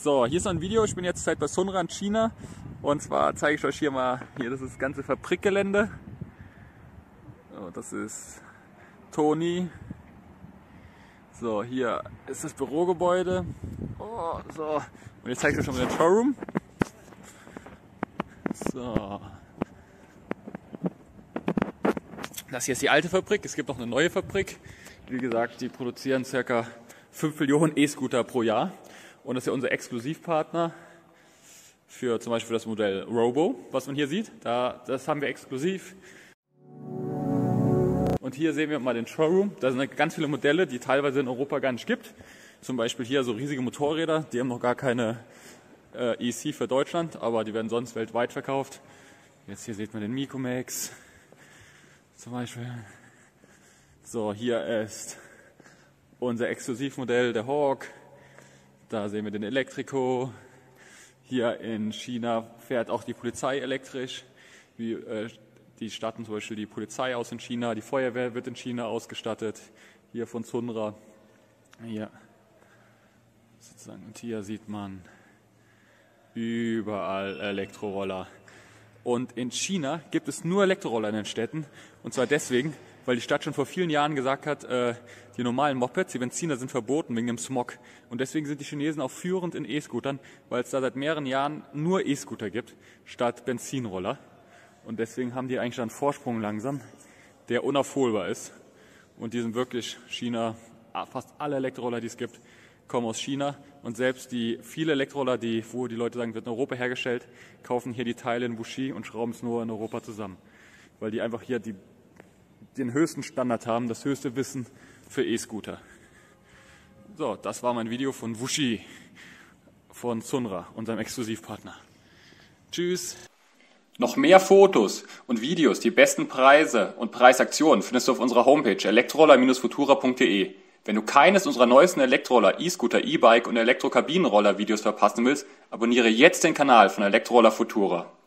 So, hier ist noch ein Video. Ich bin jetzt bei Sunra in China. Und zwar zeige ich euch hier mal, das ist das ganze Fabrikgelände. So, das ist Toni. So, hier ist das Bürogebäude. Oh, so. Und jetzt zeige ich euch schon mal den Showroom. So. Das hier ist die alte Fabrik. Es gibt noch eine neue Fabrik. Wie gesagt, die produzieren ca. 5 Millionen E-Scooter pro Jahr. Und das ist ja unser Exklusivpartner für zum Beispiel das Modell Robo, was man hier sieht. Das haben wir exklusiv. Und hier sehen wir mal den Showroom. Da sind ganz viele Modelle, die teilweise in Europa gar nicht gibt. Zum Beispiel hier so riesige Motorräder, die haben noch gar keine EC für Deutschland, aber die werden sonst weltweit verkauft. Jetzt hier sieht man den Mikomax zum Beispiel. So, hier ist unser Exklusivmodell, der Hawk. Da sehen wir den Elektrico. Hier in China fährt auch die Polizei elektrisch. Die statten zum Beispiel die Polizei aus in China. Die Feuerwehr wird in China ausgestattet. Hier von Sunra. Hier. Sozusagen. Und hier sieht man überall Elektroroller. Und in China gibt es nur Elektroroller in den Städten. Und zwar deswegen, weil die Stadt schon vor vielen Jahren gesagt hat, die normalen Mopeds, die Benziner sind verboten wegen dem Smog. Und deswegen sind die Chinesen auch führend in E-Scootern, weil es da seit mehreren Jahren nur E-Scooter gibt, statt Benzinroller. Und deswegen haben die eigentlich einen Vorsprung langsam, der unaufholbar ist. Und die sind wirklich China, fast alle Elektroroller, die es gibt, kommen aus China. Und selbst die viele Elektroroller, wo die Leute sagen, wird in Europa hergestellt, kaufen hier die Teile in Wuxi und schrauben es nur in Europa zusammen. Weil die einfach hier den höchsten Standard haben, das höchste Wissen für E-Scooter. So, das war mein Video von Wuxi, von Sunra, unserem Exklusivpartner. Tschüss! Noch mehr Fotos und Videos, die besten Preise und Preisaktionen findest du auf unserer Homepage elektroroller-futura.de. Wenn du keines unserer neuesten Elektroroller, E-Scooter, E-Bike und Elektrokabinenroller Videos verpassen willst, abonniere jetzt den Kanal von Elektroroller Futura.